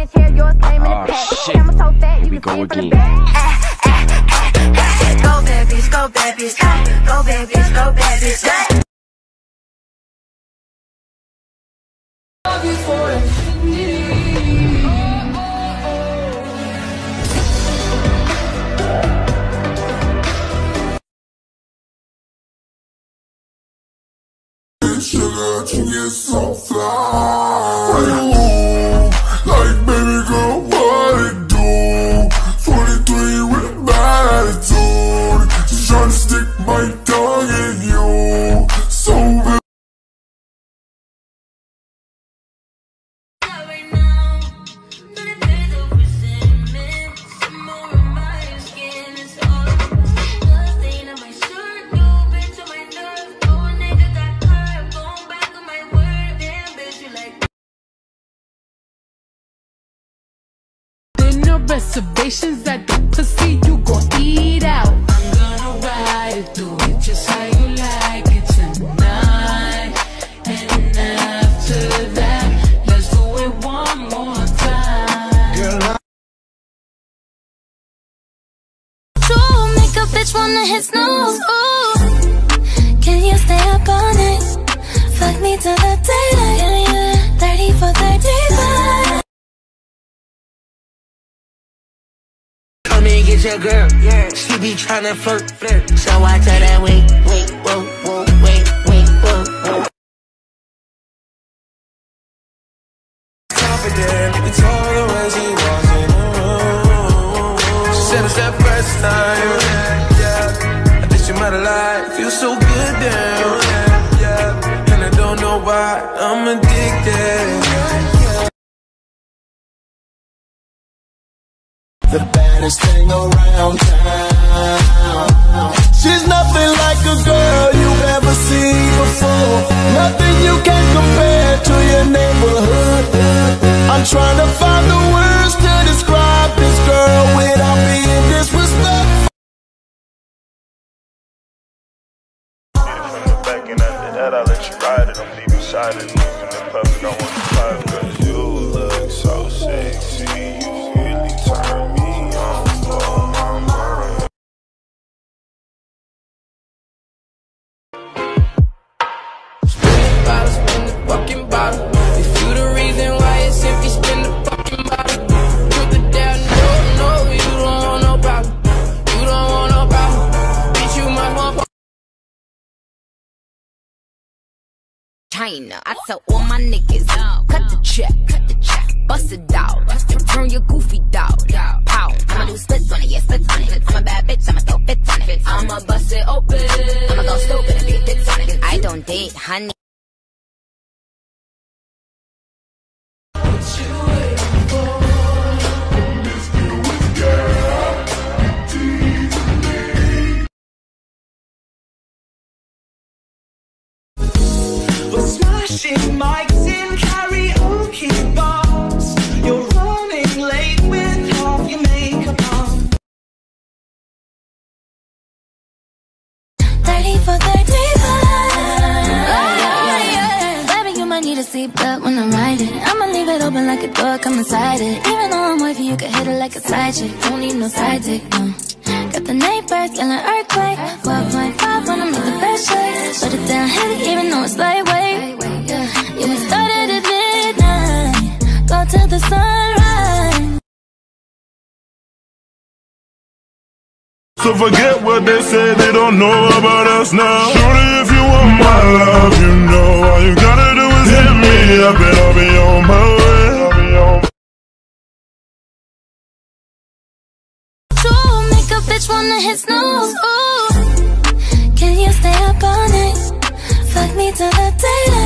orange hair, yours came in a pack. Camera so fat, you can see it from the back. Go bad bitch, go bad bitch, go bad bitch, go bad bitch. Sugar, you get so fly. Like baby girl, what it do? 43 with bad attitude. Just tryna stick my tongue in you. So bad. Reservations at the pussy, you gon' eat out. I'm gonna ride it, do it just how you like it tonight. And after that, let's do it one more time. Girl, true, make a bitch wanna hit snooze. Ooh, can you stay up all night? Fuck me till the daylight. 30 for 35. Come and get your girl, yeah. She be tryna flirt, so I tell that wait, whoa, whoa. Confident, we told her when she walks in the room. She said it's that first time, yeah. I think she might have lied, feel so good down, yeah. And I don't know why I'm addicted. The baddest thing around town. She's nothing like a girl you've ever seen before. Nothing you can compare to your neighborhood. I'm trying to find the words to describe this girl without being disrespectful. From the back and after that I let you ride it. I'm leaving side it, looking at puppet. I want to fight cause you look so sexy. You really turn me. if you the reason why it's empty, spin the fucking bottle. Put the down, no, you don't want no problem. You don't want no problem. Bitch, you my one. China, I tell all my niggas, cut the check, bust it out, turn your goofy dog, pow. I'ma do splits on it, yeah, splits on it. I'm a bad bitch, I'ma throw fits on it. I'ma bust it open, I'ma go stupid and get bits on it. I don't date, honey. Smashing mics in karaoke bars. You're running late with half your makeup on. 30 for 35. Baby, you might need a seatbelt when I ride it. I'ma leave it open like a door, come inside it. Even though I'm wavy, you can hit it like a side chick. Don't need no side dick, no. Got the neighbors, yelling earthquake. 12.5 when I make the best shake. Put it down heavy, even though it's lightweight. Yeah, we started at midnight, go to the sunrise. So forget what they say, they don't know about us now. Shorty, if you want my love, you know all you gotta do is hit me up and I'll be on my way. True, make a bitch wanna hit snooze. Ooh, can you stay up all night? Fuck me till the daylight.